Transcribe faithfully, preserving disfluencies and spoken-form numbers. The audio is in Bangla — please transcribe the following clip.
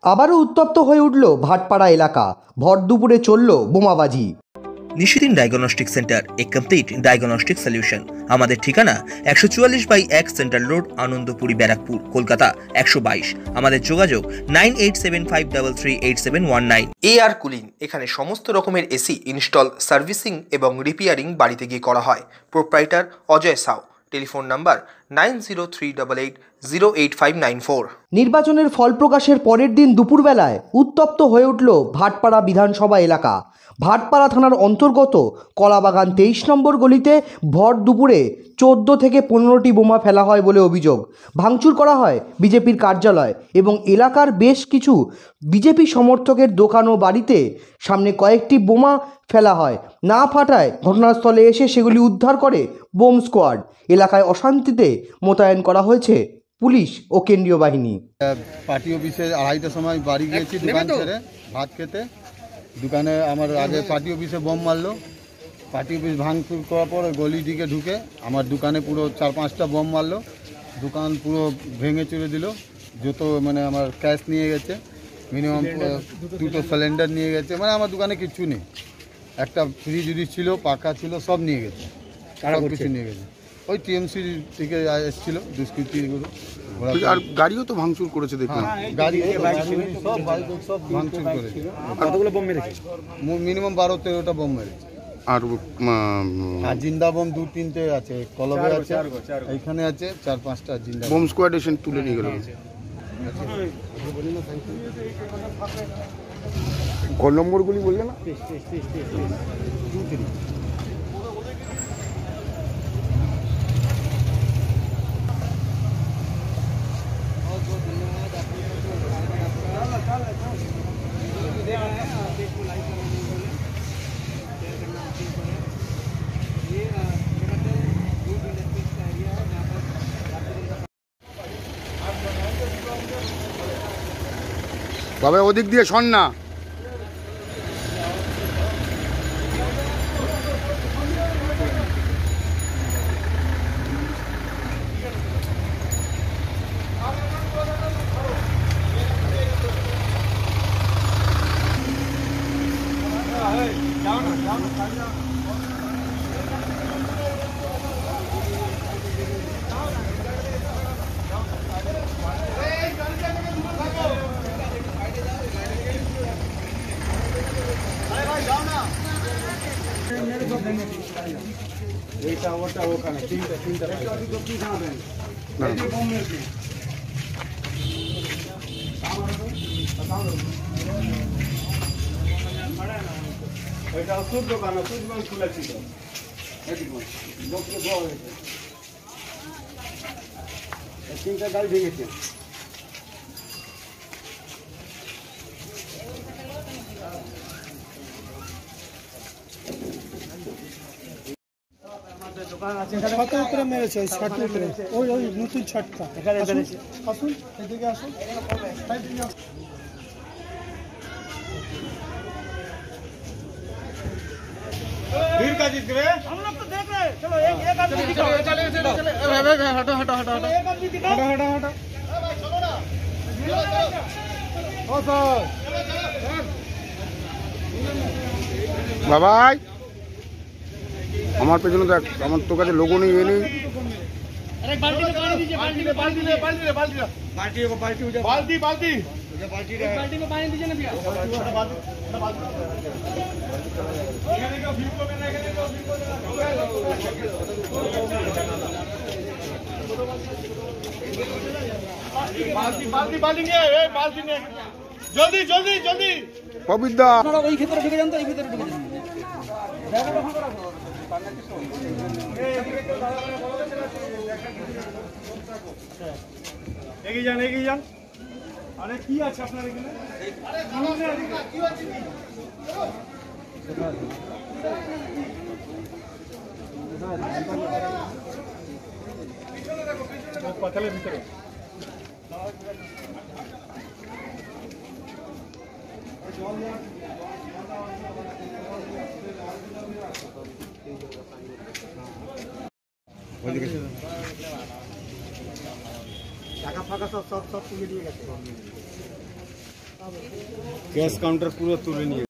আবারও উত্তপ্ত হয়ে উঠল ভাটপাড়া এলাকা। ভর দুপুরে চলল বোমাবাজি। Nishidin diagnostic centre, a complete diagnostic solution. আমাদের ঠিকানা একশো চুয়াল্লিশ বাই এক সেন্ট্রাল রোড, আনন্দপুরি, ব্যারাকপুর, কলকাতা একশো বাইশ। আমাদের যোগাযোগ nine eight seven five three three eight seven one nine. A R cooling, এখানে সমস্ত রকমের এসি ইনস্টল, সার্ভিসিং এবং রিপেয়ারিং বাড়িতে গিয়ে করা হয়। Proprietor Ajay Sau. Telephone number nine zero three eight eight zero eight five nine four. নির্বাচনের ফল প্রকাশের পরের দিন দুপুরবেলায় উত্তপ্ত হয়ে উঠল ভাটপাড়া বিধানসভা এলাকা। ভাটপাড়া থানার অন্তর্গত কলাবাগান তেইশ নম্বর গলিতে ভর দুপুরে চোদ্দো থেকে পনেরোটি বোমা ফেলা হয় বলে অভিযোগ। ভাঙচুর করা হয় বিজেপির কার্যালয় এবং এলাকার বেশ কিছু বিজেপি সমর্থকের দোকান ও বাড়িতে সামনে কয়েকটি বোমা ফেলা হয়। না ফাটায় ঘটনাস্থলে এসে সেগুলি উদ্ধার করে বোম স্কোয়াড। এলাকায় অশান্তিতে মোতায়েন করা হয়েছে পুলিশ ও কেন্দ্রীয় বাহিনী। পার্টি অফিসে আড়াইটার সময় বাড়ি গিয়েছি দোকান ছেড়ে ভাত খেতে। দোকানে আমার আগে পার্টি অফিসে বোম মারলো। পার্টি অফিস ভাঙচুর করার পর গলি দিকে ঢুকে আমার দোকানে পুরো চার পাঁচটা বোম মারলো। দোকান পুরো ভেঙে চুরে দিল। যত মানে আমার ক্যাশ নিয়ে গেছে, মিনিমাম দুটো সিলিন্ডার নিয়ে গেছে। মানে আমার দোকানে কিচ্ছু নেই। একটা ফ্রিজ উরিজ ছিল, পাখা ছিল, সব নিয়ে গেছে। সব কিছু নিয়ে গেছে। ওই টিএমসি থেকে এসেছিল দুষ্কৃতিগুলো। আর গাড়িও তো ভাঙচুর করেছে দেখলাম। গাড়ি সব বাইক সব ভাঙচুর করেছে। কতগুলো বোম মেরেছে? মিনিমাম বারো তেরোটা বোম মেরেছে। আর আর জিন্দা বোম দু তিনটে আছে, কলবে আছে, এইখানে আছে চার পাঁচটা জিন্দা বোম স্কোয়াড এসে তুলে নিয়ে গেল। কল নম্বরগুলি বললে না? টু থ্রি বাবা ওদিক দিয়ে শোন না। এইটা ওটা ওখানে তিনটা তিনটা কি খাবেন? এটা ওষুধ দোকান, ওষুধ দোকান খুলেছিল। তিনটা গাড়ি ভেঙেছে। ছাদের উপরে মেরেছে, ওই ছাদের উপরে, ওই ওই নতুন ছাদটা এখানে মেরেছে। আসুন এদিকে আসুন। भीड़ का जीत गए हम लोग तो देख रहे हैं। चलो एक एक आदमी दिखाओ। चलो चलो चलो हटो हटो हटो हटो एक आदमी दिखाओ। हटो हटो हटो ए भाई चलो ना। ओ सर বাবাই আমার পেছনে দেখ, আমার তোর কাছে লোগো নেই, এ নেই। अरे बाल्टी में पानी दीजिए, बाल्टी में बाल्टी में बाल्टी में बाल्टी बाल्टी को बाल्टी बाल्टी बाल्टी बाल्टी बाल्टी में पानी दीजिए ना भैया। बाल्टी बाल्टी बाल्टी নিয়ে এই বালতি নিয়ে জলদি জলদি জলদি। পবিত্রা আপনারা ওই ভিতরে ঢুকে যান তো, এই ভিতরে ঢুকে যান। এগিয়ে যান এগিয়ে যান। আরে কি আছে আপনার এখানে? আরে কি আছে? পাতালের ভিতরে টাকা ফাঁকা সব সব সব তুলে দিয়ে গেছে। ক্যাশ কাউন্টার পুরো তুলে নিয়ে